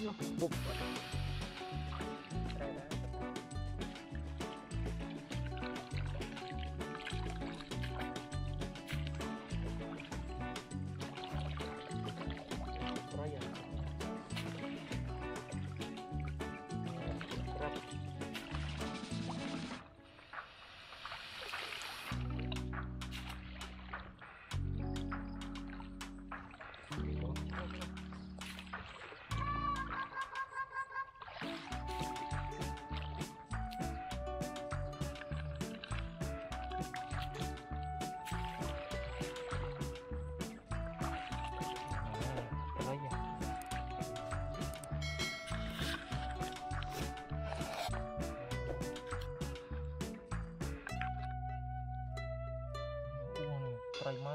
nó bụp trời má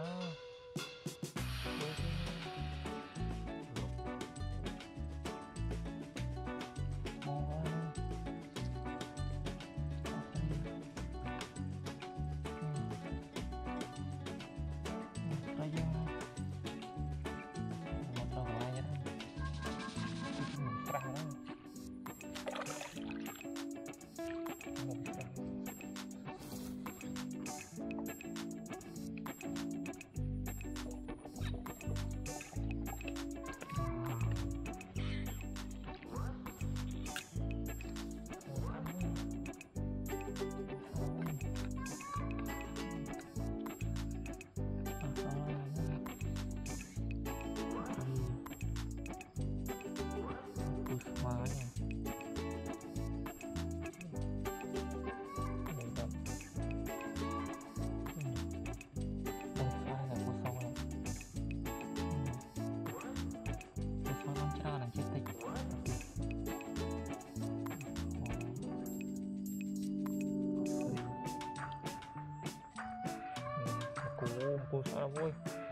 cô sao vui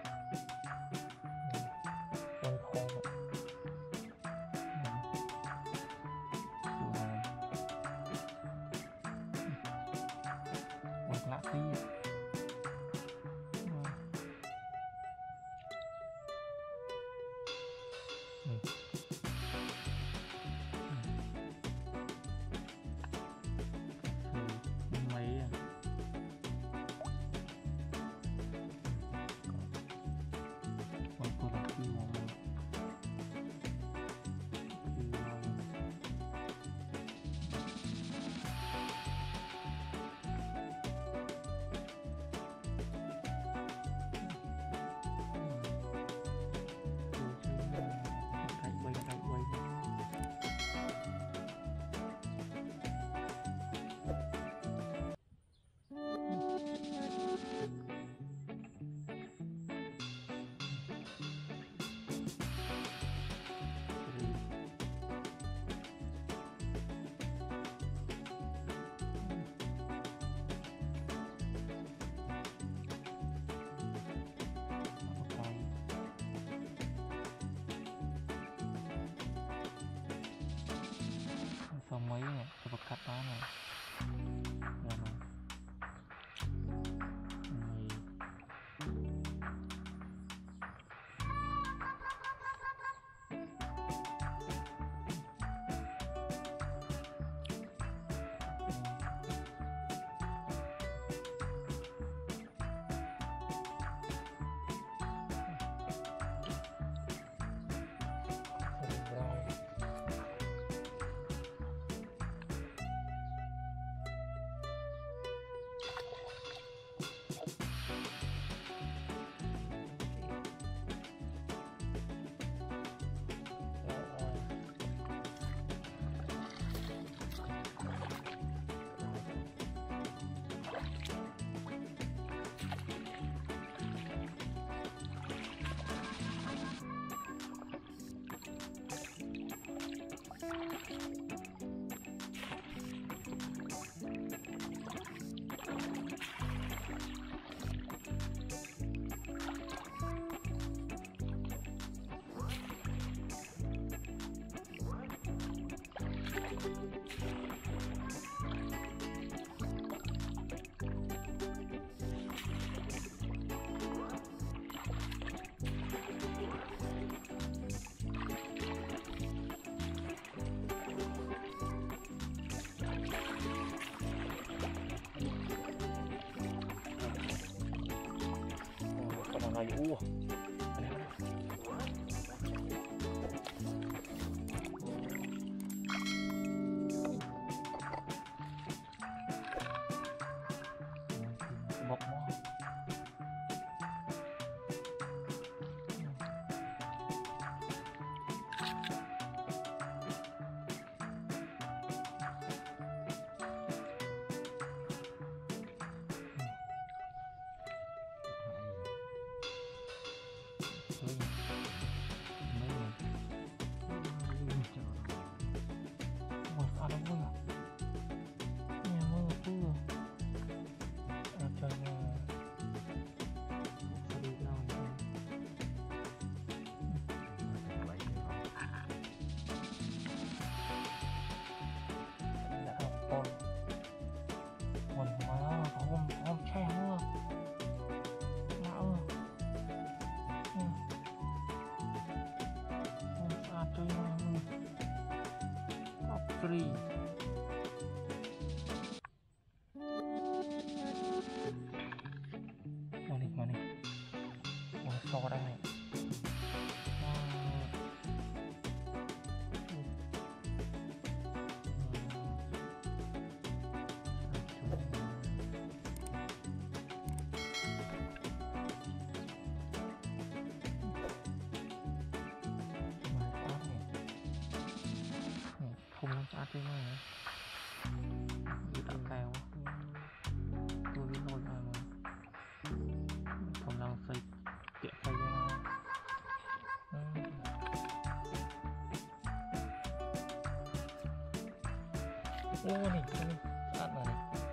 con kho một lạ phi mấy rồi u bọc nó free mana wah sore nih không sát thế này đi tặng kèo tôi biết rồi mà không đang xây tiệm xây ra ô này sát này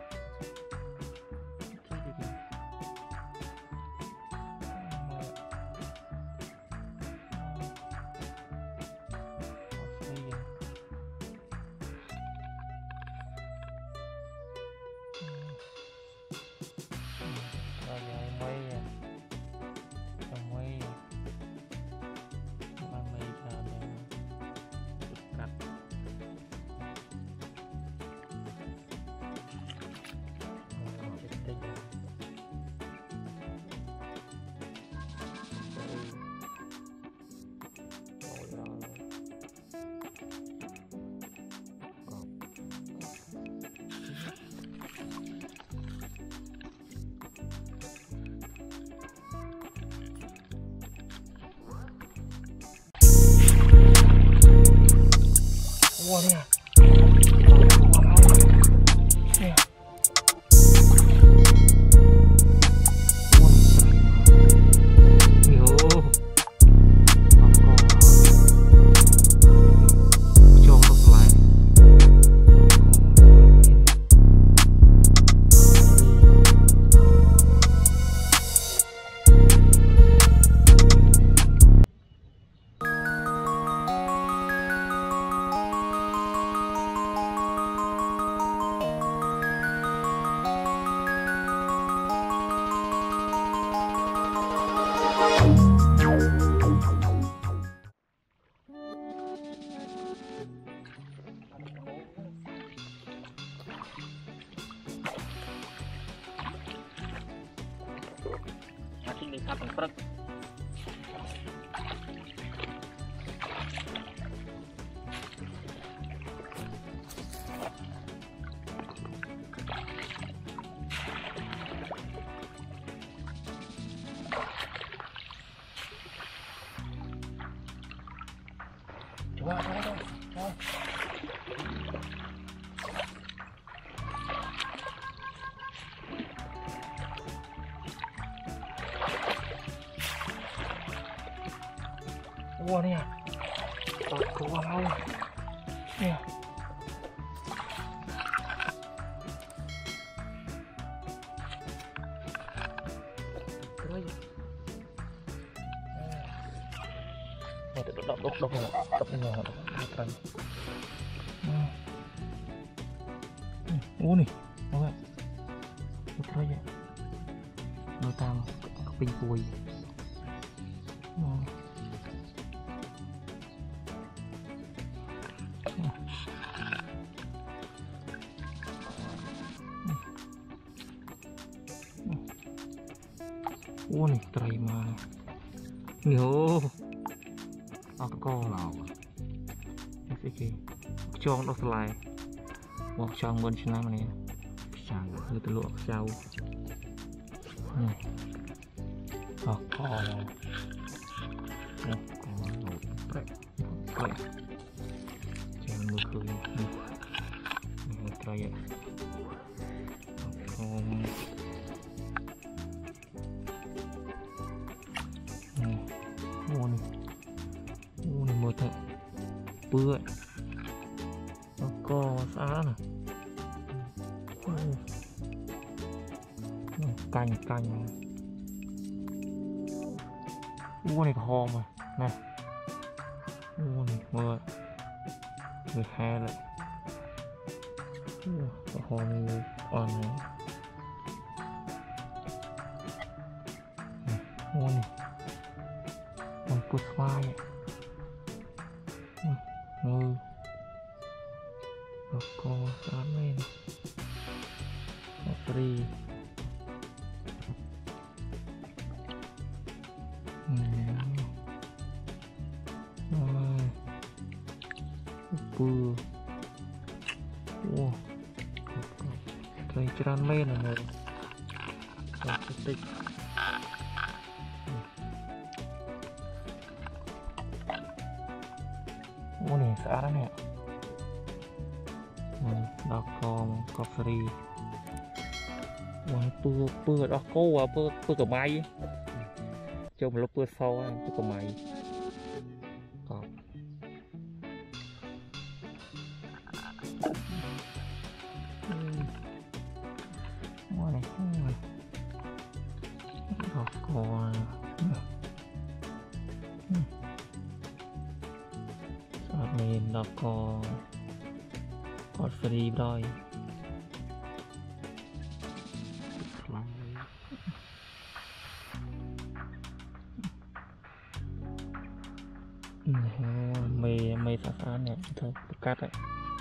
wow nè đi cắt bằng phật coba wah nih ya keluar laut ya đọc ô này các bạn đọc aja người ta keping kue Ô này trời mà nhiều nó có nào cái gì chong đọc lại một chong bên trên này chẳng người ta luộc rau có một vậy chẳng mưa khơi trời ạ không ô này mưa thật bữa nó co xã nè canh ô này hò mà nè ô này mưa người hè lại hò này còn ô này còn cột vai ngư nó co sán lên free bừa cây tràn lên là một tích ô này xã đó nè đọc con coffee bừa đó cô à bừa cả máy cho một lúc bừa sau bừa cả máy cọp này đọc con mình đọc con free rồi mày sẵn sàng nè thôi cắt đấy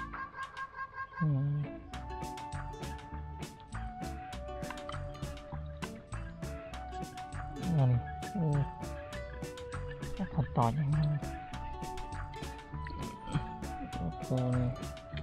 ngon chắc còn to nhanh hơn ok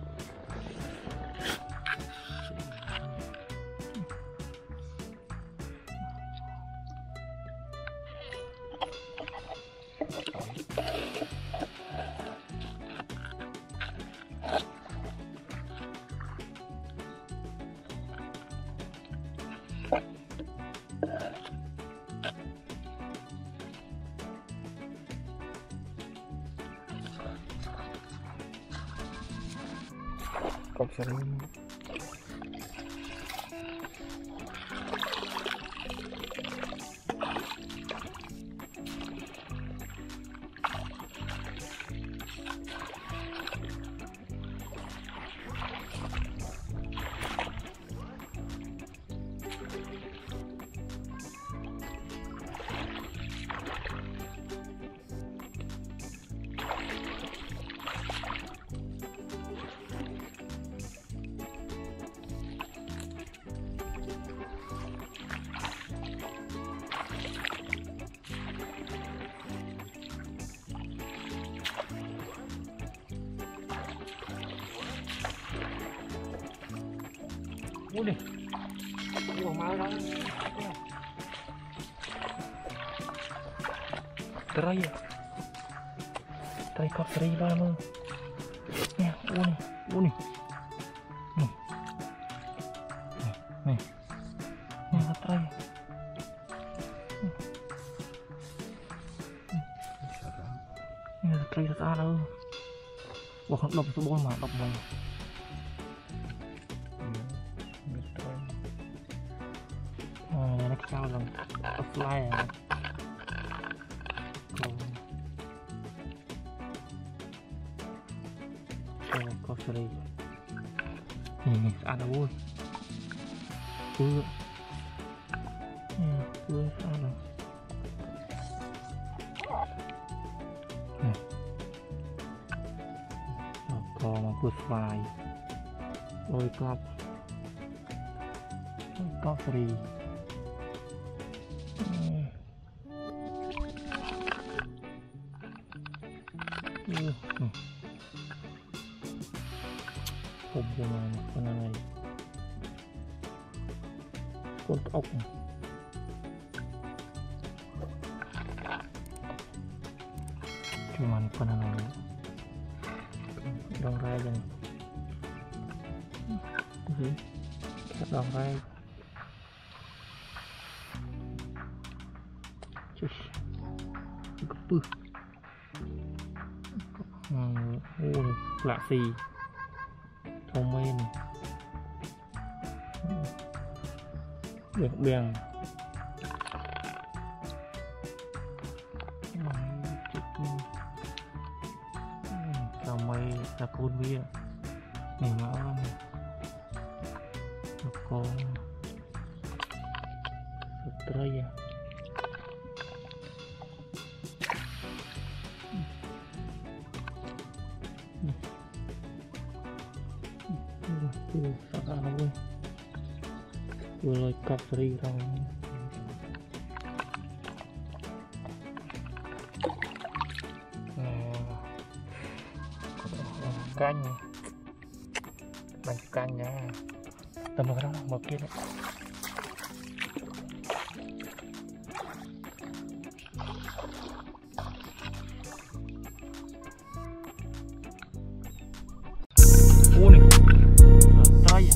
Cọc sợi ui đi ui máu đó trai cọp seri ba luôn nè ui này nè trai trai ra đâu bỏ đập số bom mà đập này nó cao lần offline à có seri này ăn đâu vui cứ ăn đâu còn mà vượt vài đôi cọp seri ผมจะมาเป็นอะไรก้นอกคือมันเป็นอะไรดองไรยังดองไรจุ๊กปึ๊กโอ้ละสีทองเมนเบี่ยงเบี่ยงจุดทำไมตะโกนเบี้ยนี่มาอ้อมตะโกนสุดเตยสักอะไรเว้ยตัวลอยกับสรีเราcanh bánh canh nha tầm vào đó một kia đấy ô này tay à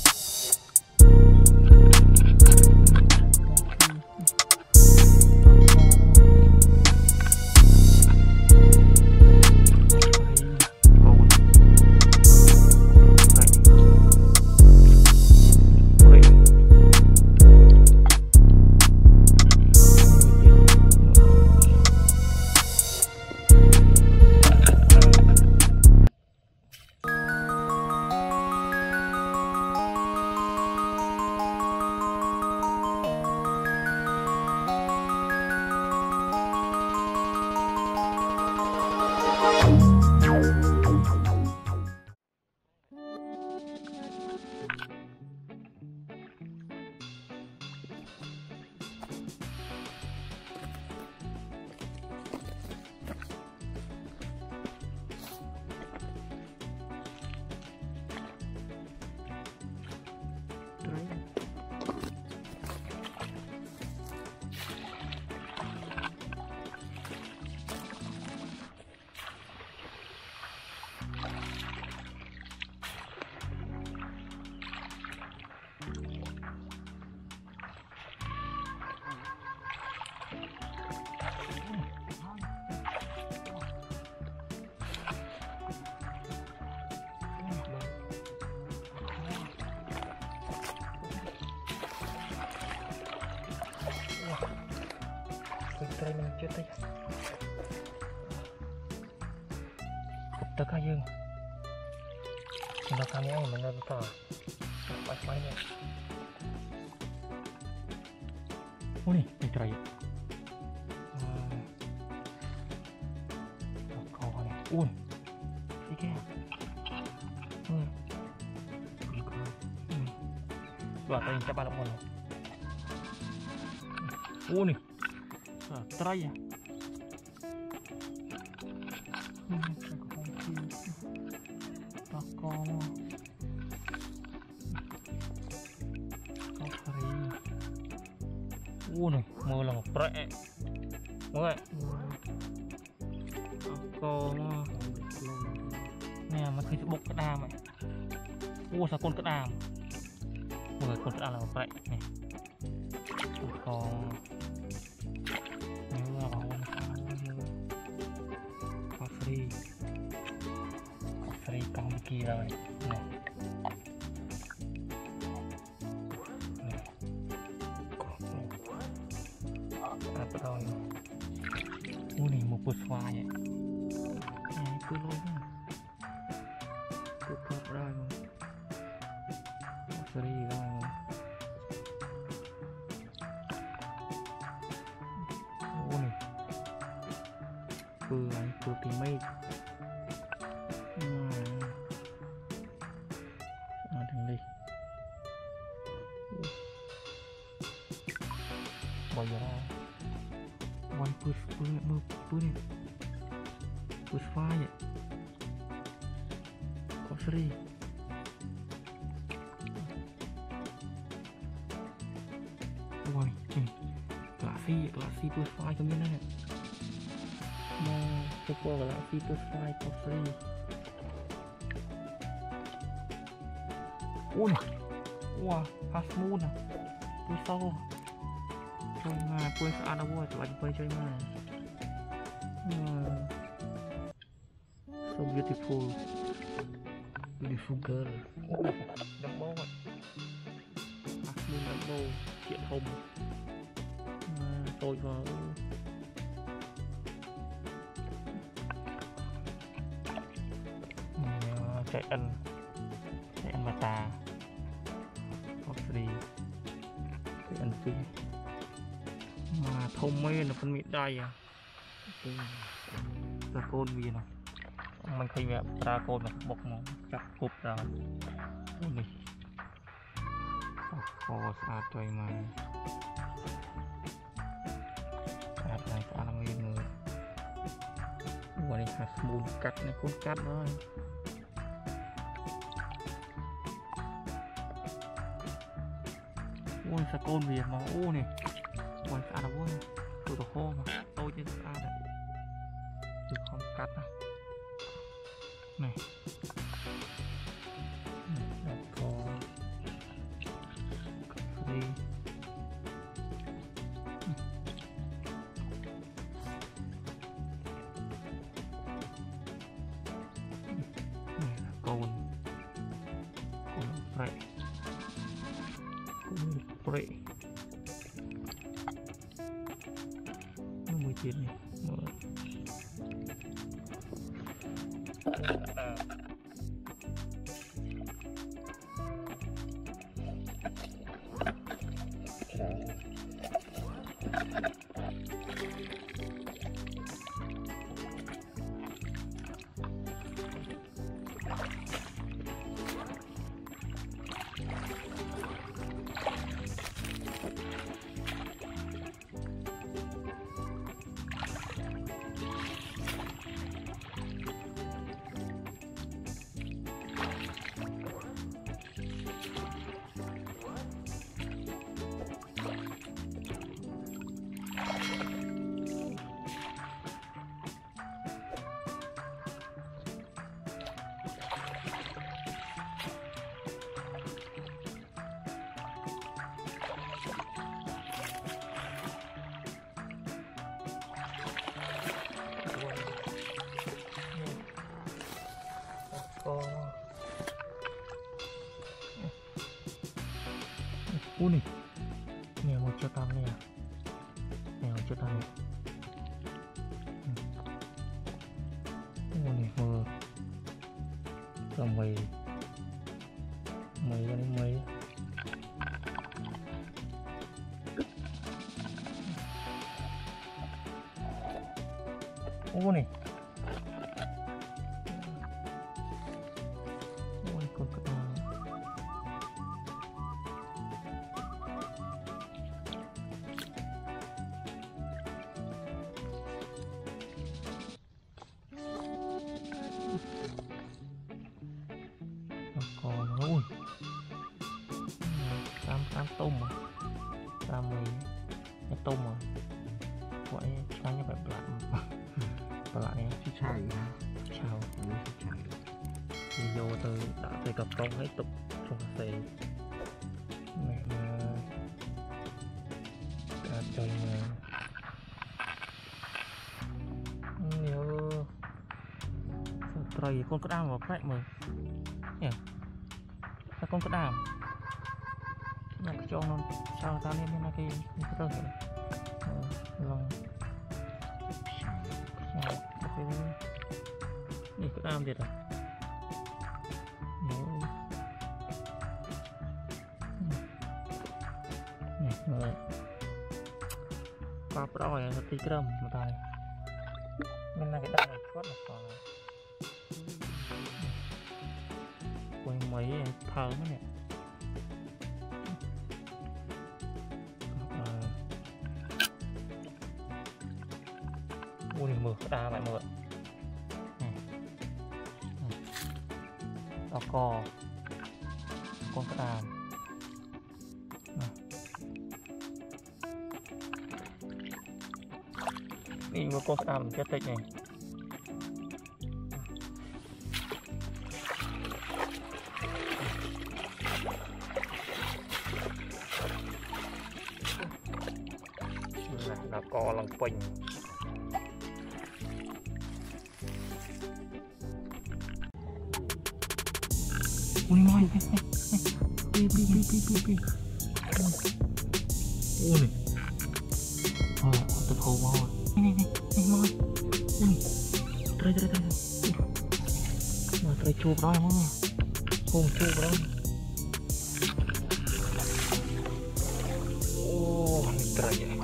Trai mình chưa tay tất cả dương nó kami ay mình đang tỏ bạch máy này ô nè mình trai có này ui cái kia đoạn tay cho ba động một ô nè trai à này mưa là một rễ mưa con nè mà khi bốc cái đam này sao con cái đam mưa con cái đam là một rễ này con free cong kia rồi này rồi mua này một bột xoài vậy cứ lôi cứ cọp ra mà free ra mua này cứ tìm mấy thằng đi bây giờ ra one push này push fire có free ôi galaxy push fire trong như này mà super galaxy push fire có free ui wow fast moon à push sâu chơi mà push ăn đâu rồi tụi anh chơi chơi mà so beautiful girl đâm bó rồi fast moon đâm bó chuyện hồng tôi vào chạy ăn mà ta học đi chạy ăn phi mà thông mê là phân miệng đây à ra côn vì nào mình khi mẹ ra côn là bọc nó chắc cục ra côn này khó xa trời mà hạt này xa là nguyên người này hạt mùn cắt này con cắt thôi ôi sao côn vì mà ô này ôi xa là quá tôi đồ khô mà tôi chứ xa đấy được không cắt này có đi côn phải vậy nó 10 tiền này nih nih mau cetannya nih mau cetannya nih mau làm mì mì cái mì nih con còn ui tam tôm mà tam mì cái tôm mà vậy sao như vậy lại chứ chào đi vô từ đã từ cặp công ấy tục trong xe này mà chơi mà nhiều trời con có đam vào cái mà nhỉ sao con có đam là cái cho nó sao ta nên là cái tơ này lòngนี่ก็ตามเด็ดอ่ะนี่เลยปลาปลอยสติกรัมมาได้มันน่าจะได้ก็หนักกว่าคุยไม่เท่ามั้งเนี่ยโอ้ยมือตาแบบมือ có con cá đàm đi một con cá đàm chết tịch này là co lòng quỳnh ui môi pi ui tập hồ môi này môi ui trời mà trời chụp đó môi không chụp đó ô trời ơi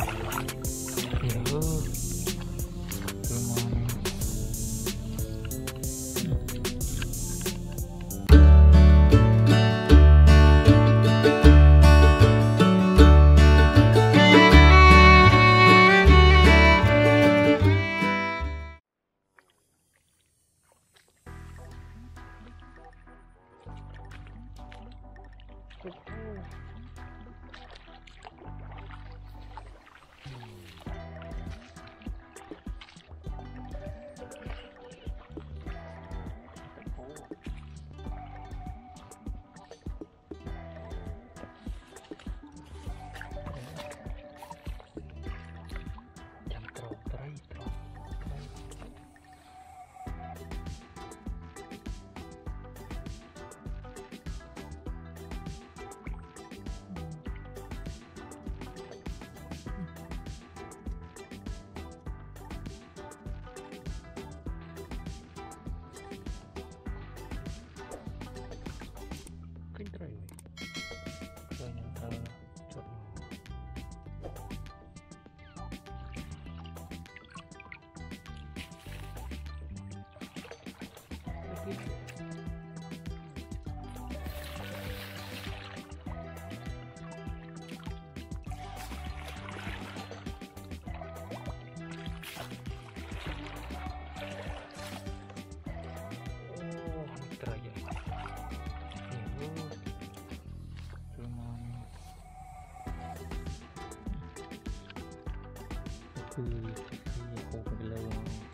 khô cái lơ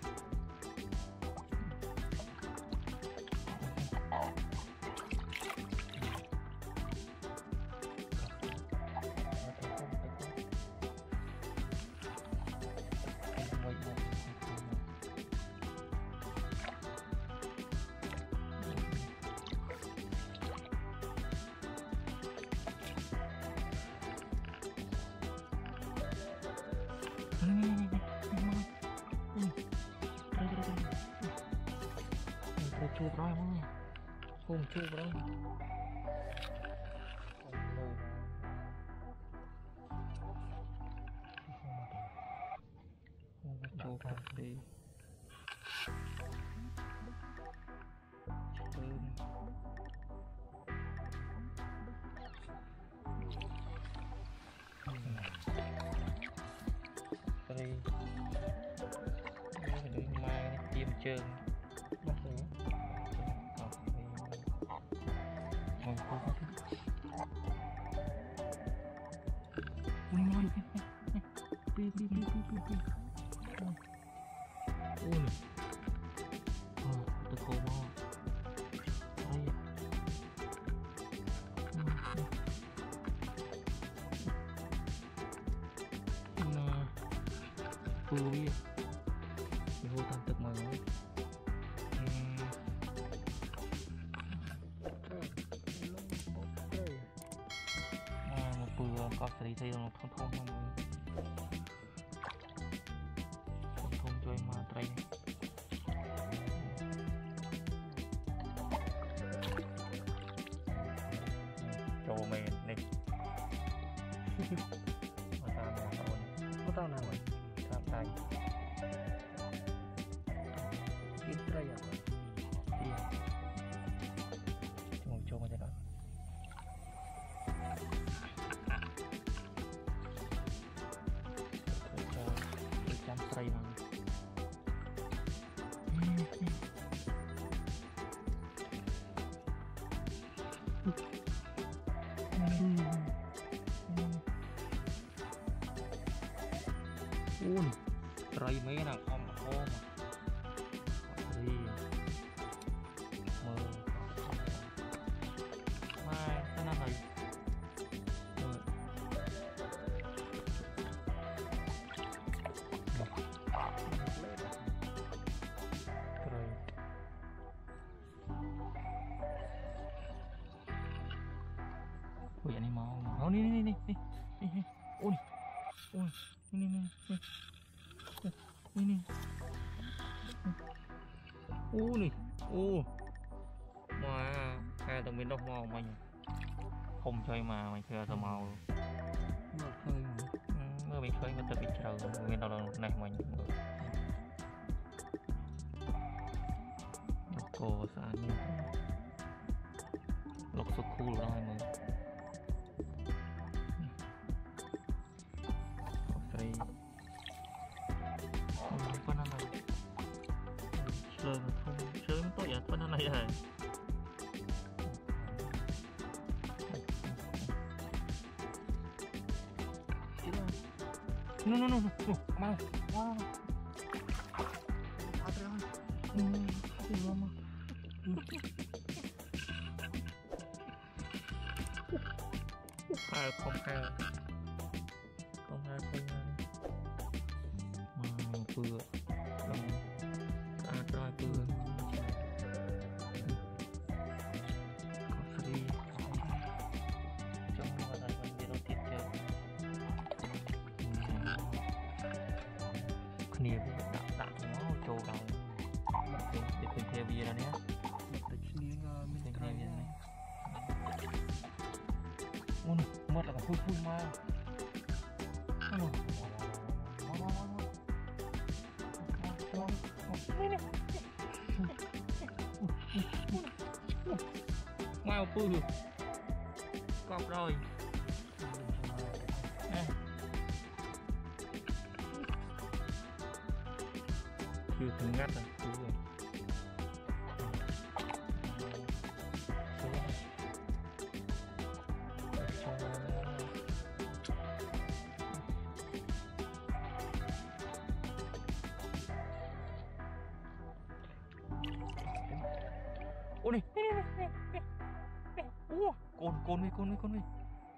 chụp đó không không chụp đó không chụp đi đây mai tiêm trường Ui, vô tam thực mọi người. Một bữa có thể thấy nó thông thông mọi người. Thông thông cho em mà tay. Cho mày này. Mà tao nào rồi? Đây ít đây à ngồi chung ở đây đó cho chăm cây này ui trời mấy nàng không mà đi mơ mai cái năm này ui anh mau đi ui uiนี่โอ้นี่โอ้มาแค่ต้องเป็นดอกมอมันผมช่วยมามันเชื่อสมาวเมื่อไม่ช่วยมันจะปิดเราเงินเราในมันดอกโกสารนี่หลอกสุดคู่ร้อยมือsớm tối giờ có nó này rồi no mau wow hai không hai mà vừa rồi vừa nhiều đặt nó trâu đầu để mình theo video này nhé mình theo video này ui mất là còn phun mà mau phun cọp rồi chưa từng ngắt rồi ôi này con đi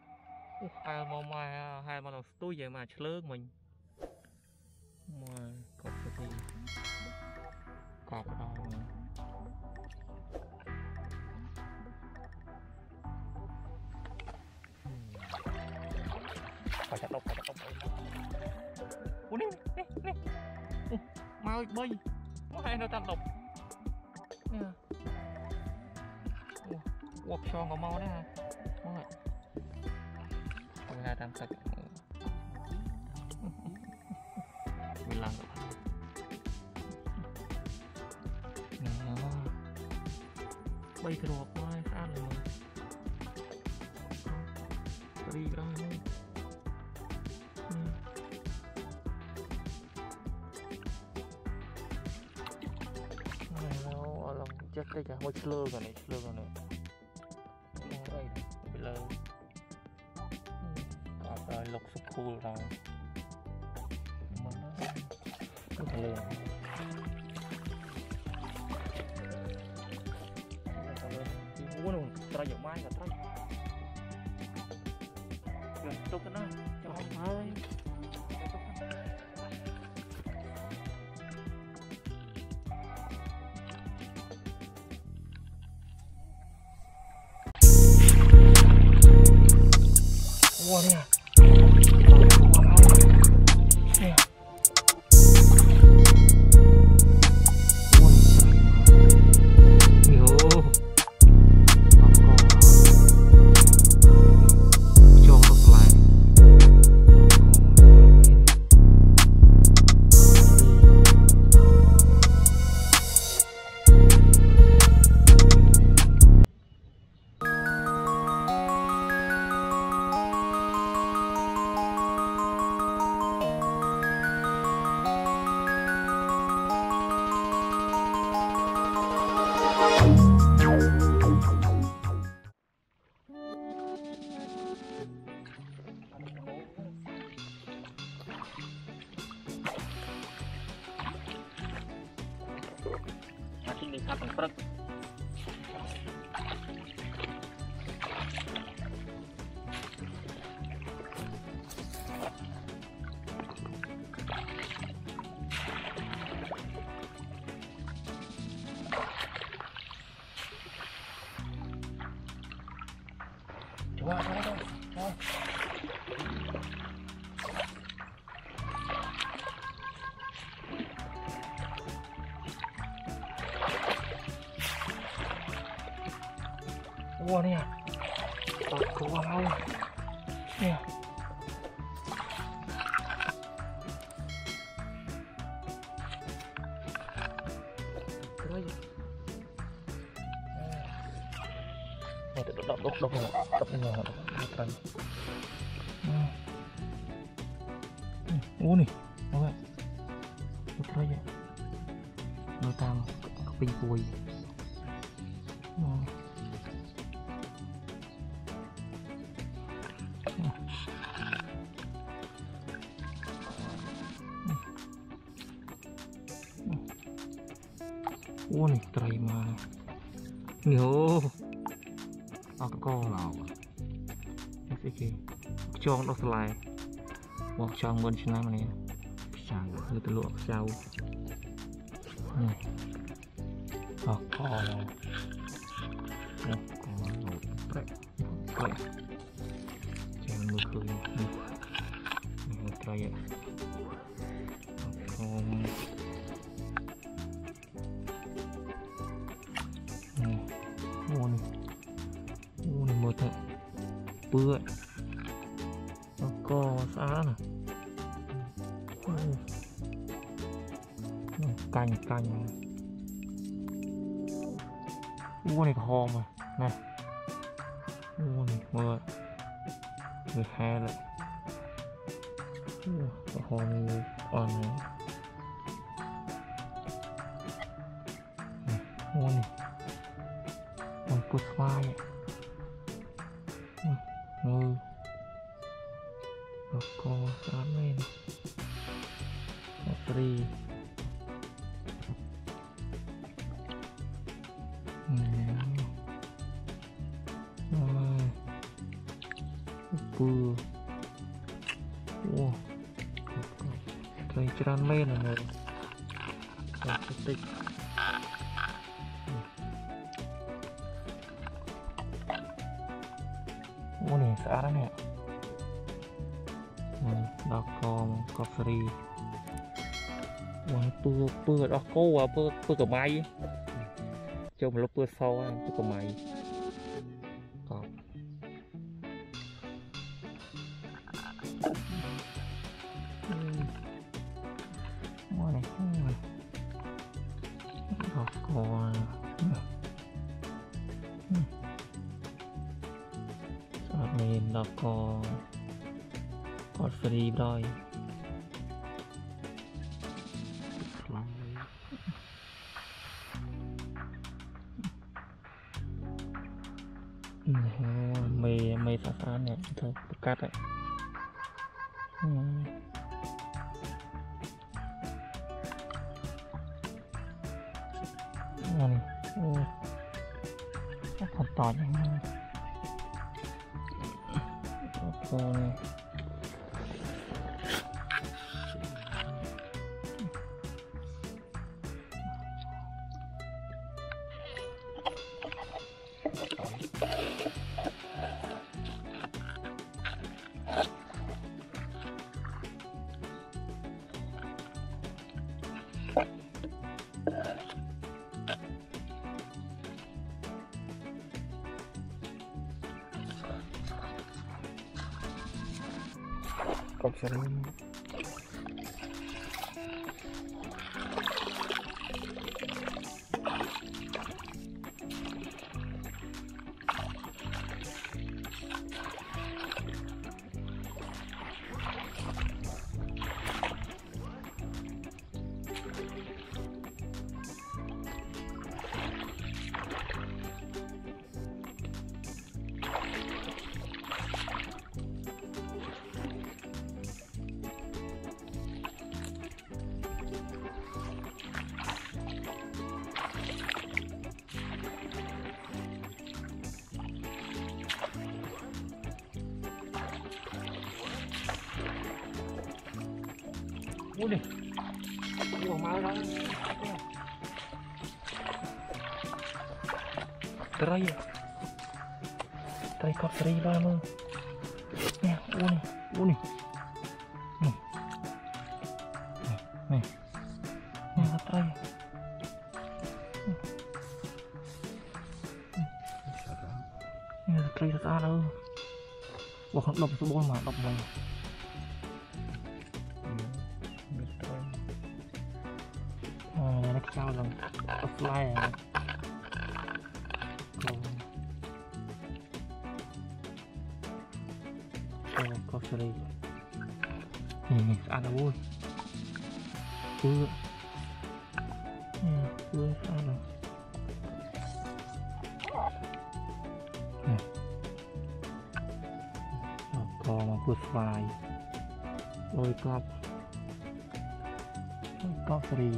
hai mà nó tôi vậy mà chơi mình mà cọp thì cọp rồi phải chặt độc ui đi mau bơi hai nó chặt độc nè quật son còn mau đấy ha hai tam sạch mình làm được bay cái đồ quay sát rồi mà đi ra đây nó lòng chết đây cả một lơ rồi này đây bị lơ rồi lục sụp cool rồi mình nó có lừa ủa nó trai dạo mai cả trai rồi tốt cái nó cho không ơi wow nè để sát bằng prất Wow nè, wow nè, đọc ô này, các bạn, cái gì, nó tam pin cùi, ô này, trời mà, nhiều. Có nào cái gì cho nó lại một trong bên trên này sang người ta luộc rau này có có nụt vậy cho nó khơi một cây ạ không này một thằng bữa nó co xã nè cành này có hòm mà này này mưa người hai lại có hòm còn này còn cột vai nó co sáng lên free bừa cây tràn lên là người tích ô này xã đó nè đó có free bừa đó cô à bừa cả máy cho một lúc bừa sau bừa cả máy có ô này đó có nên nó có free rồi mày phá này thôi cắt đấy còn tỏi này này cọc sắn Ui đi. Ủa máu đó. Tray à. Tray cọp tray ba mơ. Nè, ui này, ui này. Nè. Nè. Nè cọp tray. Nè tray ra đâu. Bỏ không đập số mà đập mày. Nó cao lần offline à. Có sợi nhìn ăn là vui cưa sao rồi cò mà vượt vài đôi cọp sợi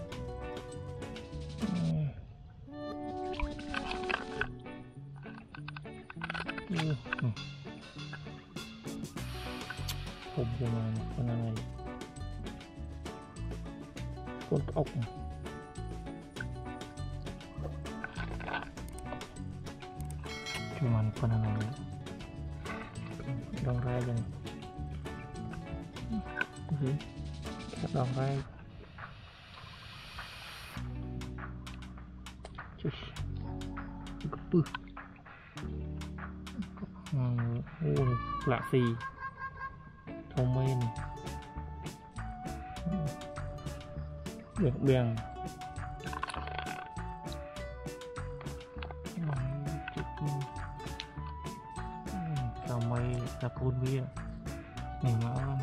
ผมจะมาเป็นอะไรก้นอกจะมันเป็นอะไรดองไรยังดองไรชุดกระปื้อโอ้หละสีthông minh được biển sao mây là côn bia này mà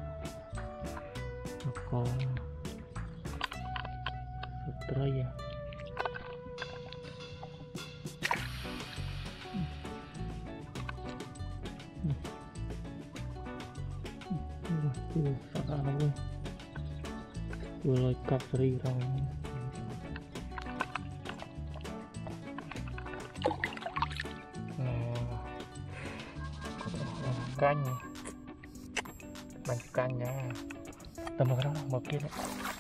được con được tray à sao nó vui vừa rồi cặp sợi rồi canh bánh canh nha tầm vào đó một kia đấy